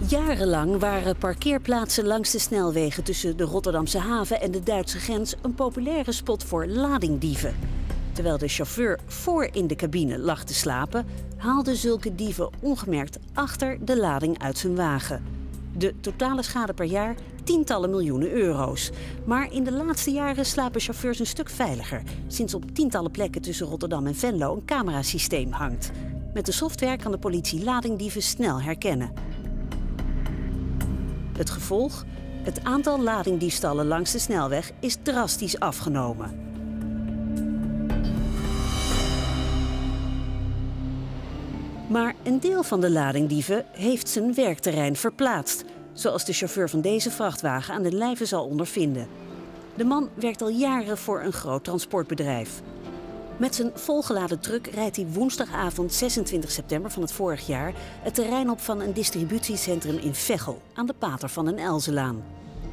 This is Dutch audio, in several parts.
Jarenlang waren parkeerplaatsen langs de snelwegen tussen de Rotterdamse haven en de Duitse grens een populaire spot voor ladingdieven. Terwijl de chauffeur voor in de cabine lag te slapen, haalden zulke dieven ongemerkt achter de lading uit zijn wagen. De totale schade per jaar tientallen miljoenen euro's. Maar in de laatste jaren slapen chauffeurs een stuk veiliger, sinds op tientallen plekken tussen Rotterdam en Venlo een camerasysteem hangt. Met de software kan de politie ladingdieven snel herkennen. Het gevolg? Het aantal ladingdiefstallen langs de snelweg is drastisch afgenomen. Maar een deel van de ladingdieven heeft zijn werkterrein verplaatst, zoals de chauffeur van deze vrachtwagen aan de lijve zal ondervinden. De man werkt al jaren voor een groot transportbedrijf. Met zijn volgeladen truck rijdt hij woensdagavond 26 september van het vorig jaar het terrein op van een distributiecentrum in Veghel aan de Pater van den Elzenlaan.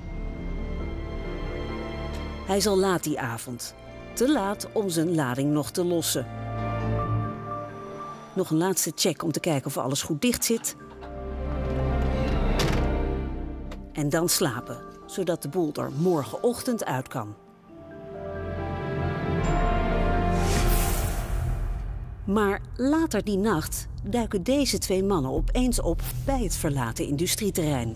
Hij is al laat die avond. Te laat om zijn lading nog te lossen. Nog een laatste check om te kijken of alles goed dicht zit. En dan slapen, zodat de boel er morgenochtend uit kan. Maar later die nacht duiken deze twee mannen opeens op bij het verlaten industrieterrein.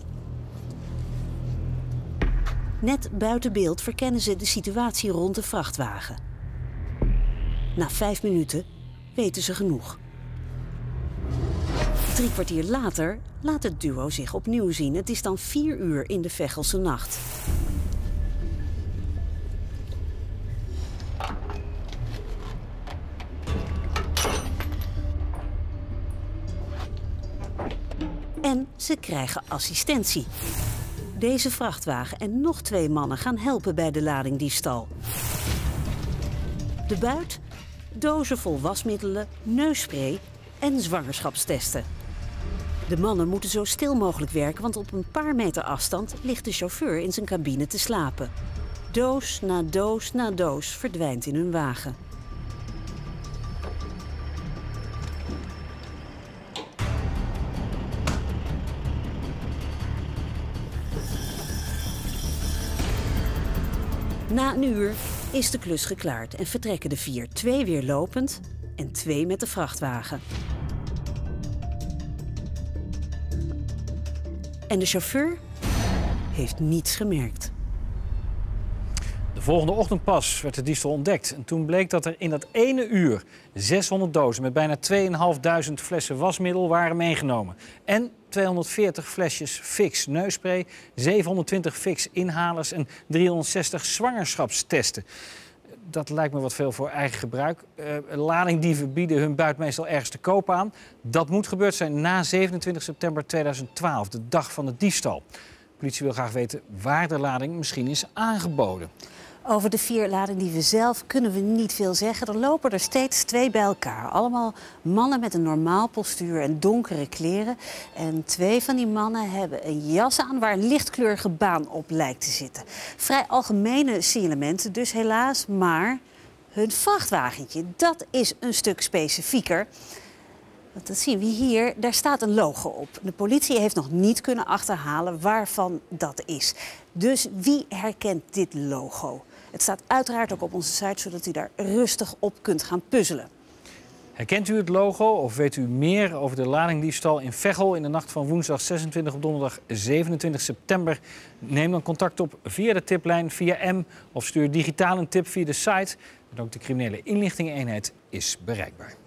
Net buiten beeld verkennen ze de situatie rond de vrachtwagen. Na 5 minuten weten ze genoeg. 3 kwartier later laat het duo zich opnieuw zien. Het is dan 4 uur in de Veghelse nacht. En ze krijgen assistentie. Deze vrachtwagen en nog 2 mannen gaan helpen bij de ladingdiefstal. De buit? Dozen vol wasmiddelen, neusspray en zwangerschapstesten. De mannen moeten zo stil mogelijk werken, want op een paar meter afstand ligt de chauffeur in zijn cabine te slapen. Doos na doos na doos verdwijnt in hun wagen. Na een uur is de klus geklaard en vertrekken de 4, 2 weer lopend en 2 met de vrachtwagen. En de chauffeur heeft niets gemerkt. De volgende ochtend pas werd de diefstal ontdekt. En toen bleek dat er in dat ene uur 600 dozen met bijna 2.500 flessen wasmiddel waren meegenomen. En 240 flesjes Vicks neusspray, 720 Vicks inhalers en 360 zwangerschapstesten. Dat lijkt me wat veel voor eigen gebruik. Ladingdieven bieden hun buit meestal ergens te koop aan. Dat moet gebeurd zijn na 27 september 2012, de dag van de diefstal. De politie wil graag weten waar de lading misschien is aangeboden. Over de 4 ladingdieven zelf kunnen we niet veel zeggen. Er lopen er steeds 2 bij elkaar. Allemaal mannen met een normaal postuur en donkere kleren. En 2 van die mannen hebben een jas aan waar een lichtkleurige baan op lijkt te zitten. Vrij algemene signalementen dus helaas, maar hun vrachtwagentje, dat is een stuk specifieker. Want dat zien we hier, daar staat een logo op. De politie heeft nog niet kunnen achterhalen waarvan dat is. Dus wie herkent dit logo? Het staat uiteraard ook op onze site, zodat u daar rustig op kunt gaan puzzelen. Herkent u het logo of weet u meer over de ladingdiefstal in Veghel in de nacht van woensdag 26 op donderdag 27 september? Neem dan contact op via de tiplijn, via M of stuur digitaal een tip via de site. En ook de criminele inlichtingeneenheid is bereikbaar.